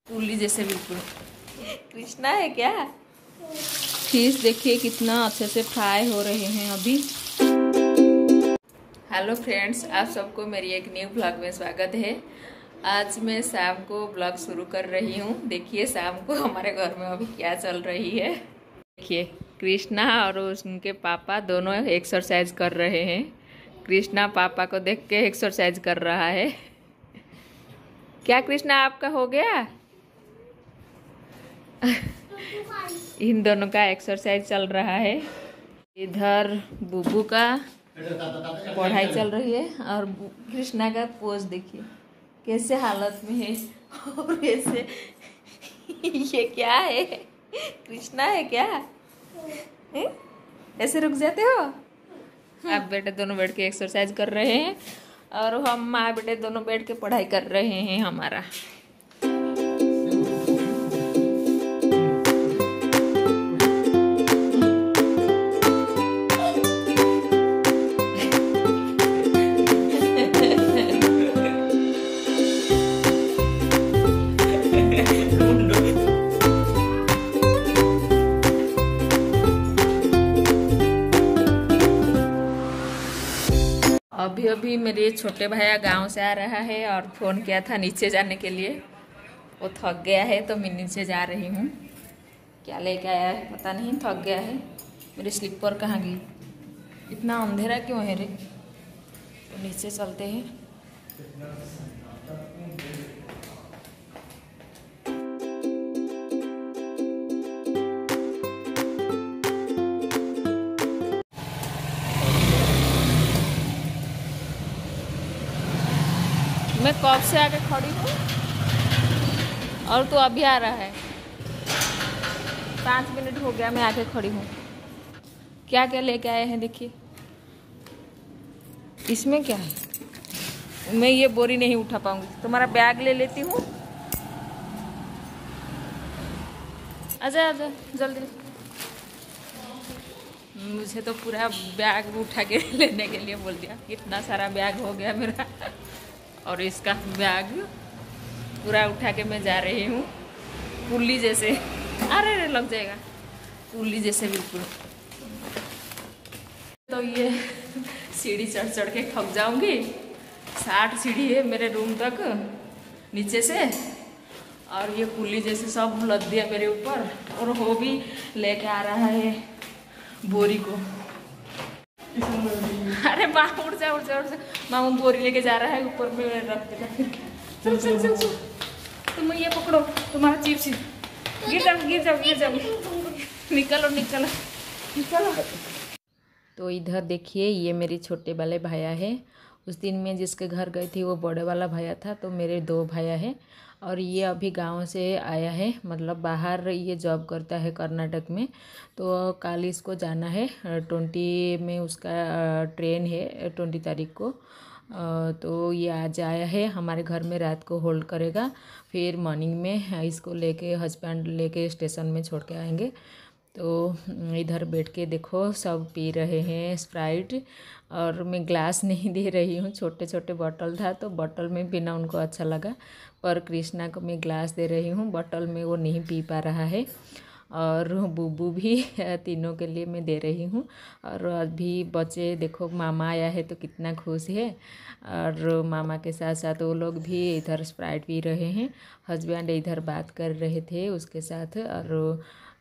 उल्ली जैसे बिल्कुल। कृष्णा है क्या? फिश देखिए कितना अच्छे से फ्राई हो रहे हैं अभी। हेलो फ्रेंड्स, आप सबको मेरी एक न्यू ब्लॉग में स्वागत है। आज मैं शाम को ब्लॉग शुरू कर रही हूँ। देखिए शाम को हमारे घर में अभी क्या चल रही है। देखिए कृष्णा और उनके पापा दोनों एक्सरसाइज कर रहे हैं। कृष्णा पापा को देख के एक्सरसाइज कर रहा है। क्या कृष्णा आपका हो गया? इन दोनों का एक्सरसाइज चल रहा है। इधर बुबू का पढ़ाई चल रही है और कृष्णा का पोज देखिए कैसे हालत में है। और ऐसे ये क्या है? कृष्णा है क्या? है? ऐसे रुक जाते हो? आप बेटे दोनों बैठ के एक्सरसाइज कर रहे हैं और हम माँ बेटे दोनों बैठ के पढ़ाई कर रहे हैं हमारा। अभी अभी मेरे छोटे भैया गांव से आ रहा है और फ़ोन किया था नीचे जाने के लिए। वो थक गया है तो मैं नीचे जा रही हूँ। क्या लेके आया है पता नहीं, थक गया है। मेरी स्लीपर कहाँ गई? इतना अंधेरा क्यों है रे? तो नीचे चलते हैं। मैं कब से आके खड़ी हूँ और तू अभी आ रहा है। 5 मिनट हो गया मैं आके खड़ी हूँ। क्या क्या लेके आए हैं देखिए। इसमें क्या है? मैं ये बोरी नहीं उठा पाऊंगी। तुम्हारा बैग ले लेती हूँ। आजा आजा जल्दी। मुझे तो पूरा बैग उठा के लेने के लिए बोल दिया। इतना सारा बैग हो गया मेरा। और इसका बैग पूरा उठा के मैं जा रही हूँ उल्ली जैसे। अरे लग जाएगा उल्ली जैसे बिल्कुल। तो ये सीढ़ी चढ़ चढ़ के थक जाऊंगी। 60 सीढ़ी है मेरे रूम तक नीचे से। और ये कुल्ली जैसे सब लद दिया मेरे ऊपर। और वो भी लेके आ रहा है बोरी को। अरे माँ उड़ जा उड़ जा उड़ जा। माँ बोरी लेके जा रहा है ऊपर में रख देगा। चल चल चल चल। तुम ये पकड़ो, तुम्हारा चिप्स गिर जाओ गिर जाओ गिर जाओ। निकलो निकलो निकलो। तो इधर देखिए ये मेरे छोटे वाले भैया है। उस दिन मैं जिसके घर गई थी वो बड़े वाला भैया था। तो मेरे 2 भैया हैं और ये अभी गांव से आया है। मतलब बाहर ये जॉब करता है कर्नाटक में। तो कल इसको जाना है 20 में उसका ट्रेन है 20 तारीख को। तो ये आज आया है हमारे घर में, रात को होल्ड करेगा। फिर मॉर्निंग में इसको लेके हस्बैंड लेके स्टेशन में छोड़ के आएंगे। तो इधर बैठ के देखो सब पी रहे हैं स्प्राइट। और मैं ग्लास नहीं दे रही हूँ, छोटे छोटे बॉटल था तो बॉटल में पीना उनको अच्छा लगा। पर कृष्णा को मैं ग्लास दे रही हूँ, बॉटल में वो नहीं पी पा रहा है। और बुबू भी तीनों के लिए मैं दे रही हूँ। और अभी बच्चे देखो मामा आया है तो कितना खुश है। और मामा के साथ साथ वो लोग भी इधर स्प्राइट पी रहे हैं। हस्बैंड इधर बात कर रहे थे उसके साथ। और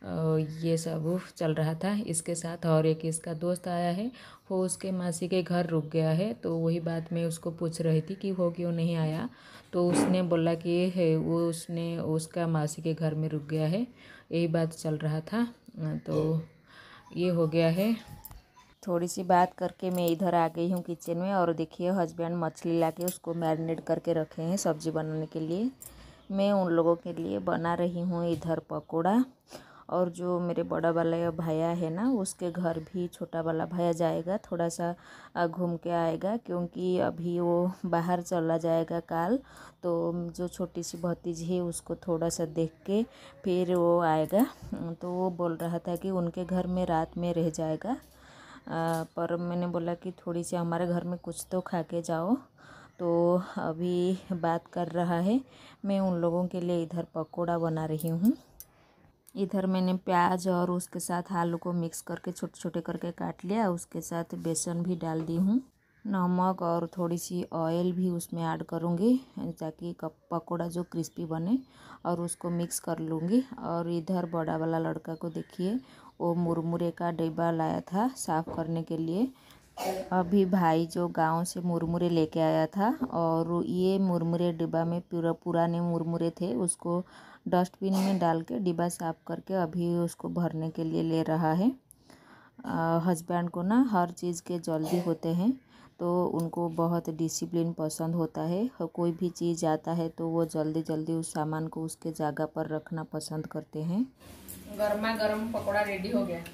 ये सब चल रहा था इसके साथ। और एक इसका दोस्त आया है, वो उसके मासी के घर रुक गया है। तो वही बात मैं उसको पूछ रही थी कि वो क्यों नहीं आया। तो उसने बोला कि है वो उसने उसका मासी के घर में रुक गया है, यही बात चल रहा था। तो ये हो गया है। थोड़ी सी बात करके मैं इधर आ गई हूँ किचन में। और देखिए हस्बैंड मछली लाके उसको मैरिनेट करके रखे हैं सब्जी बनाने के लिए। मैं उन लोगों के लिए बना रही हूँ इधर पकोड़ा। और जो मेरे बड़ा वाला भैया है ना उसके घर भी छोटा वाला भैया जाएगा, थोड़ा सा घूम के आएगा। क्योंकि अभी वो बाहर चला जाएगा कल। तो जो छोटी सी भतीजी है उसको थोड़ा सा देख के फिर वो आएगा। तो वो बोल रहा था कि उनके घर में रात में रह जाएगा। पर मैंने बोला कि थोड़ी सी हमारे घर में कुछ तो खा के जाओ। तो अभी बात कर रहा है। मैं उन लोगों के लिए इधर पकोड़ा बना रही हूँ। इधर मैंने प्याज और उसके साथ आलू को मिक्स करके छोटे छोटे करके काट लिया। उसके साथ बेसन भी डाल दी हूँ, नमक और थोड़ी सी ऑयल भी उसमें ऐड करूँगी ताकि पकोड़ा जो क्रिस्पी बने, और उसको मिक्स कर लूँगी। और इधर बड़ा वाला लड़का को देखिए, वो मुरमुरे का डिब्बा लाया था साफ़ करने के लिए। अभी भाई जो गांव से मुरमुरे लेके आया था, और ये मुरमुरे डिब्बा में पुराने मुरमुरे थे, उसको डस्टबिन में डाल के डिब्बा साफ़ करके अभी उसको भरने के लिए ले रहा है। हस्बैंड को ना हर चीज़ के जल्दी होते हैं, तो उनको बहुत डिसिप्लिन पसंद होता है। कोई भी चीज़ आता है तो वो जल्दी जल्दी उस सामान को उसके जगह पर रखना पसंद करते हैं। गर्मा गर्म पकोड़ा रेडी हो गया।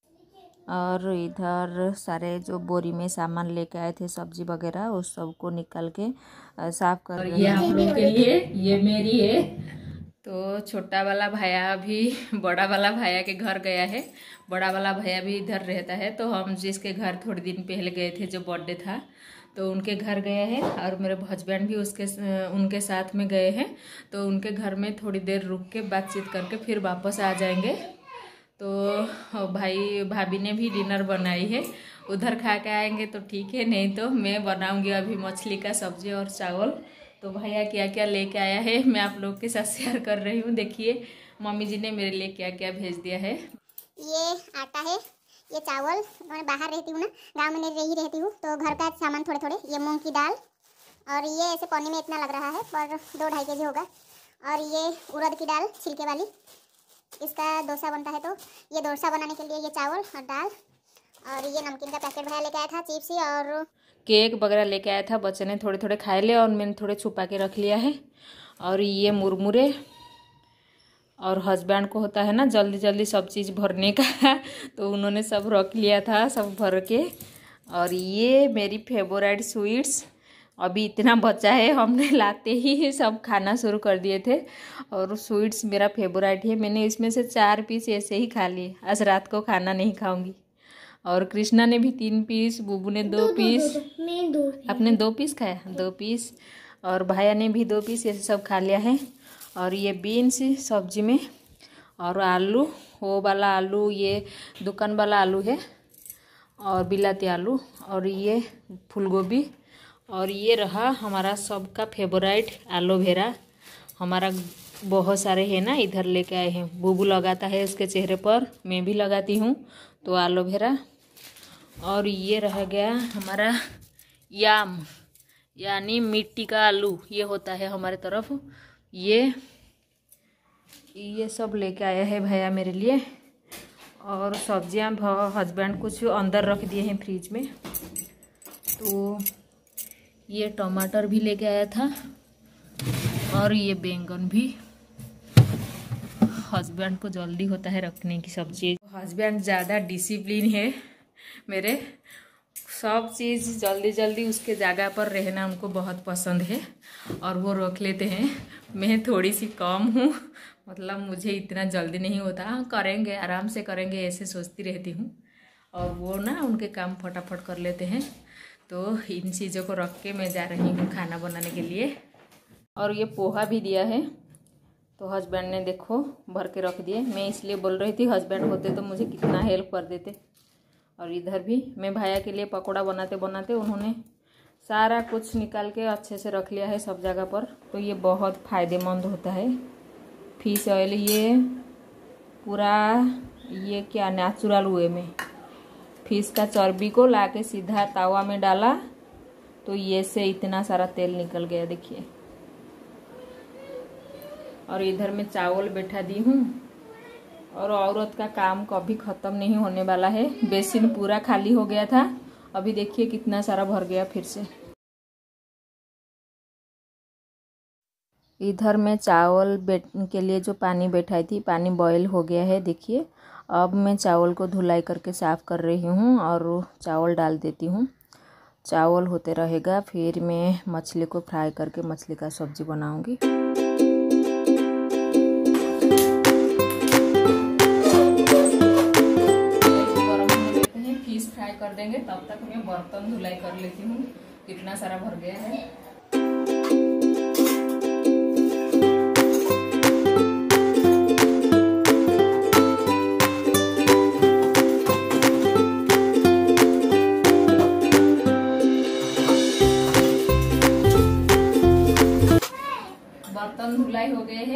और इधर सारे जो बोरी में सामान लेके आए थे सब्जी वगैरह, उस सब को निकाल के साफ कर रहे हैं। ये आप लोग के लिए, ये मेरी है। तो छोटा वाला भैया भी बड़ा वाला भैया के घर गया है। बड़ा वाला भैया भी इधर रहता है, तो हम जिसके घर थोड़े दिन पहले गए थे, जो बर्थडे था, तो उनके घर गए हैं। और मेरे हस्बैंड भी उनके साथ में गए हैं। तो उनके घर में थोड़ी देर रुक के बातचीत करके फिर वापस आ जाएंगे। तो भाई भाभी ने भी डिनर बनाई है, उधर खा के आएंगे तो ठीक है, नहीं तो मैं बनाऊंगी अभी मछली का सब्जी और चावल। तो भैया क्या क्या लेके आया है मैं आप लोग के साथ शेयर कर रही हूँ। देखिए मम्मी जी ने मेरे लिए क्या क्या भेज दिया है। ये आटा है, ये चावल। मैं बाहर रहती हूँ ना, गांव में नहीं रहती हूँ, तो घर का सामान थोड़े थोड़े। ये मूंग की दाल, और ये ऐसे पन्नी में इतना लग रहा है, पर 2-2.5 kg होगा। और ये उड़द की दाल छिलके वाली, इसका डोसा बनता है, तो ये डोसा बनाने के लिए ये चावल और दाल। और ये नमकीन का पैकेट भैया लेके आया था, चिप्स और केक वगैरह लेके आया था। बच्चे ने थोड़े थोड़े खाए ले और मैंने थोड़े छुपा के रख लिया है। और ये मुरमुरे, और हस्बैंड को होता है ना जल्दी जल्दी सब चीज़ भरने का तो उन्होंने सब रख लिया था, सब भर के। और ये मेरी फेवरेट स्वीट्स, अभी इतना बचा है, हमने लाते ही सब खाना शुरू कर दिए थे। और स्वीट्स मेरा फेवरेट है, मैंने इसमें से 4 पीस ऐसे ही खा लिए। आज रात को खाना नहीं खाऊंगी। और कृष्णा ने भी 3 पीस, बुबू ने 2 पीस, आपने 2 पीस खाया, 2 पीस, और भाया ने भी 2 पीस, ऐसे सब खा लिया है। और ये बीन्स सब्जी में, और आलू, वो वाला आलू ये दुकान वाला आलू है, और बिलाती आलू, और ये फूलगोभी, और ये रहा हमारा सबका फेवरेट एलोवेरा। हमारा बहुत सारे हैं ना, इधर लेके आए हैं। बुबू लगाता है इसके चेहरे पर, मैं भी लगाती हूँ, तो एलोवेरा। और ये रह गया हमारा याम, यानी मिट्टी का आलू, ये होता है हमारे तरफ। ये सब लेके आया है भैया मेरे लिए। और सब्जियां हस्बैंड कुछ अंदर रख दिए हैं फ्रिज में। तो ये टमाटर भी लेके आया था, और ये बैंगन भी। हस्बैंड को जल्दी होता है रखने की सब्जी। हस्बैंड ज़्यादा डिसिप्लिन है मेरे, सब चीज़ जल्दी जल्दी उसके जगह पर रहना उनको बहुत पसंद है, और वो रख लेते हैं। मैं थोड़ी सी कम हूँ, मतलब मुझे इतना जल्दी नहीं होता। हाँ करेंगे, आराम से करेंगे, ऐसे सोचती रहती हूँ। और वो ना उनके काम फटाफट कर लेते हैं। तो इन चीज़ों को रख के मैं जा रही हूँ खाना बनाने के लिए। और ये पोहा भी दिया है, तो हस्बैंड ने देखो भर के रख दिए। मैं इसलिए बोल रही थी हस्बैंड होते तो मुझे कितना हेल्प कर देते। और इधर भी मैं भैया के लिए पकोड़ा बनाते बनाते उन्होंने सारा कुछ निकाल के अच्छे से रख लिया है सब जगह पर। तो ये बहुत फ़ायदेमंद होता है। फिश ऑयल ये पूरा, ये क्या नेचुरल वे में फिश का चर्बी को लाके सीधा तावा में डाला, तो ये से इतना सारा तेल निकल गया, देखिए। और इधर मैं चावल बैठा दी हूँ। और औरत का काम कभी ख़त्म नहीं होने वाला है। बेसिन पूरा खाली हो गया था, अभी देखिए कितना सारा भर गया फिर से। इधर मैं चावल के लिए जो पानी बैठाई थी, पानी बॉयल हो गया है, देखिए। अब मैं चावल को धुलाई करके साफ़ कर रही हूँ और चावल डाल देती हूँ। चावल होते रहेगा, फिर मैं मछली को फ्राई करके मछली का सब्जी बनाऊँगी। फिश फ्राई कर देंगे, तब तक मैं बर्तन धुलाई कर लेती हूँ, कितना सारा भर गया है।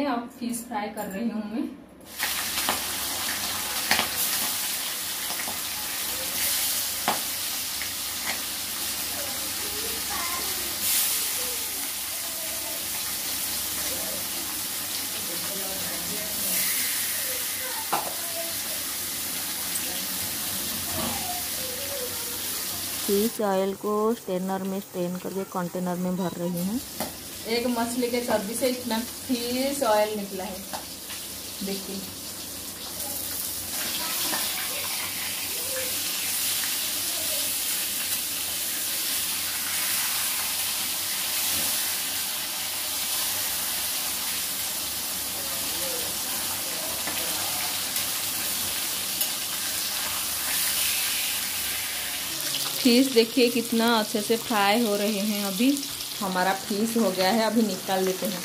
है। अब फिश फ्राई कर रही हूँ मैं। फिश ऑयल को स्ट्रेनर में स्ट्रेन करके कंटेनर में भर रही हूँ। एक मछली के चर्बी से इतना फिश ऑयल निकला है, देखिए। फिश देखिए कितना अच्छे से फ्राई हो रहे हैं। अभी हमारा फिश हो गया है, अभी निकाल लेते हैं।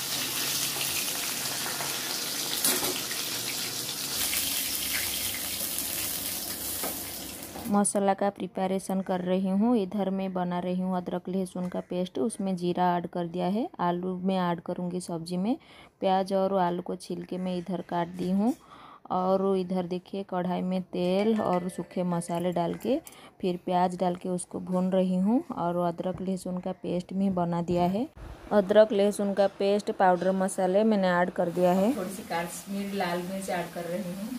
मसाला का प्रिपरेशन कर रही हूँ। इधर मैं बना रही हूँ अदरक लहसुन का पेस्ट। उसमें जीरा ऐड कर दिया है। आलू में ऐड करूँगी सब्जी में। प्याज और आलू को छील के मैं इधर काट दी हूँ। और इधर देखिए कढ़ाई में तेल और सूखे मसाले डाल के फिर प्याज डाल के उसको भून रही हूँ। और अदरक लहसुन का पेस्ट भी बना दिया है। अदरक लहसुन का पेस्ट पाउडर मसाले मैंने ऐड कर दिया है। थोड़ी सी काश्मीरी लाल मिर्च ऐड कर रही हूँ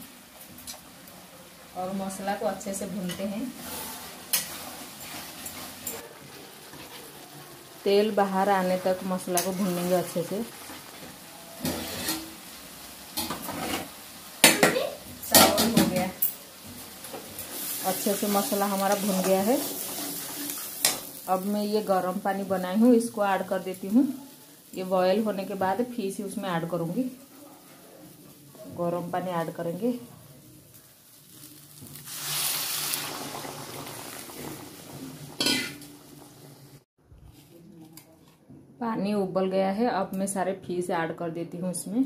और मसाला को अच्छे से भूनते हैं। तेल बाहर आने तक मसाला को भूनेंगे अच्छे से। चावल हो गया, अच्छे से मसाला हमारा भुन गया है। अब मैं ये गर्म पानी बनाई हूँ, इसको ऐड कर देती हूँ। ये बॉयल होने के बाद फिश उसमें ऐड करूँगी। गर्म पानी ऐड करेंगे। पानी उबल गया है। अब मैं सारे फिश ऐड कर देती हूँ इसमें।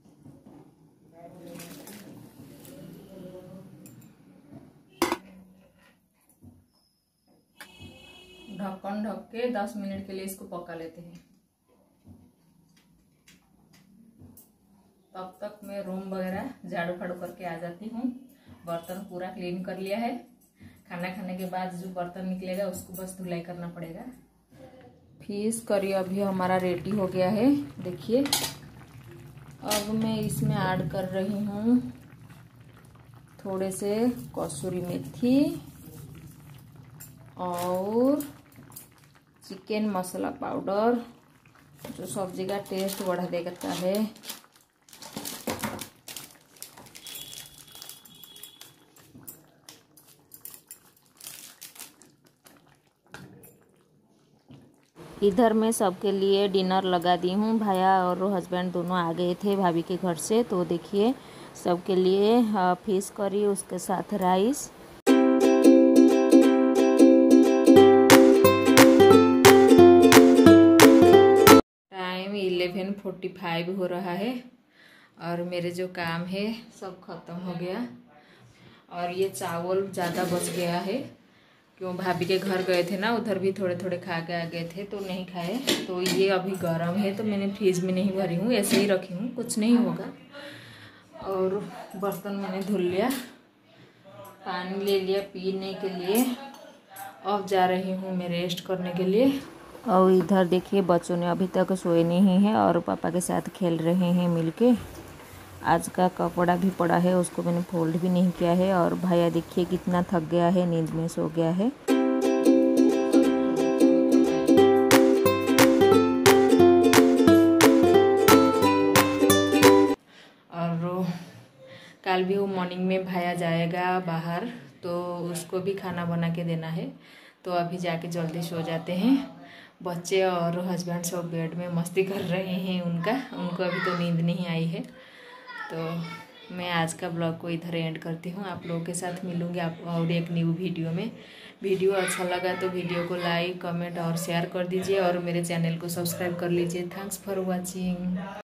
ढक्कन ढक के 10 मिनट के लिए इसको पका लेते हैं। तब तक मैं रूम वगैरह झाड़ू फाड़ू करके आ जाती हूँ। बर्तन पूरा क्लीन कर लिया है। खाना खाने के बाद जो बर्तन निकलेगा उसको बस धुलाई करना पड़ेगा। फिश करी अभी हमारा रेडी हो गया है, देखिए। अब मैं इसमें ऐड कर रही हूँ थोड़े से कसूरी मेथी और चिकन मसाला पाउडर, जो सब्जी का टेस्ट बढ़ा देता है। इधर मैं सबके लिए डिनर लगा दी हूँ। भैया और हस्बैंड दोनों आ गए थे भाभी के घर से। तो देखिए सबके लिए फिश करी, उसके साथ राइस। टाइम 11:45 हो रहा है और मेरे जो काम है सब खत्म हो गया। और ये चावल ज़्यादा बच गया है, क्यों भाभी के घर गए थे ना, उधर भी थोड़े थोड़े खा के आ गए थे तो नहीं खाए। तो ये अभी गर्म है तो मैंने फ्रिज में नहीं भरी हूँ, ऐसे ही रखी हूँ, कुछ नहीं होगा। और बर्तन मैंने धुल लिया, पानी ले लिया पीने के लिए। अब जा रही हूँ मैं रेस्ट करने के लिए। और इधर देखिए बच्चों ने अभी तक सोए नहीं है और पापा के साथ खेल रहे हैं मिलके। आज का कपड़ा भी पड़ा है, उसको मैंने फोल्ड भी नहीं किया है। और भैया देखिए कितना थक गया है, नींद में सो गया है। और कल भी वो मॉर्निंग में भैया जाएगा बाहर, तो उसको भी खाना बना के देना है। तो अभी जाके जल्दी सो जाते हैं। बच्चे और हस्बैंड सब बेड में मस्ती कर रहे हैं, उनको अभी तो नींद नहीं आई है। तो मैं आज का ब्लॉग को इधर एंड करती हूँ। आप लोगों के साथ मिलूँगी आप और एक न्यू वीडियो में। वीडियो अच्छा लगा तो वीडियो को लाइक, कमेंट और शेयर कर दीजिए और मेरे चैनल को सब्सक्राइब कर लीजिए। Thanks for watching.